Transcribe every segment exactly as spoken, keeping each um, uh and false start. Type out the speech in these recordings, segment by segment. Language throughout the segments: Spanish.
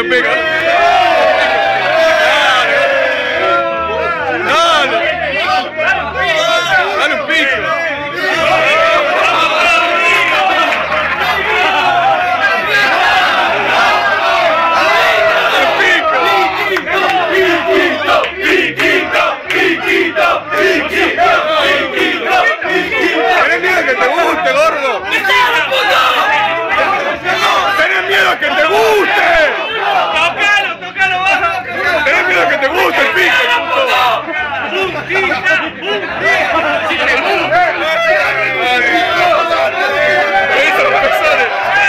le pega. Dale un pico. ¿Tenés miedo que te guste, gordo? ¿Tenés miedo que te guste? ¡Tocalo, tocalo, baja! ¿Tenés miedo que te guste el pico? Eso, los pezones.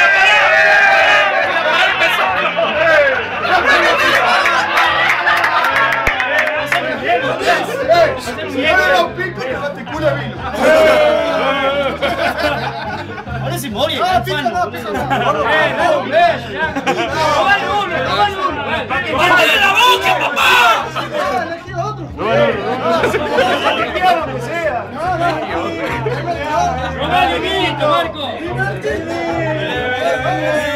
Ahora se morí, el fan. ¡Tomale uno, tomale uno! ¡Mándale la boca, papá! ¡No, Marco!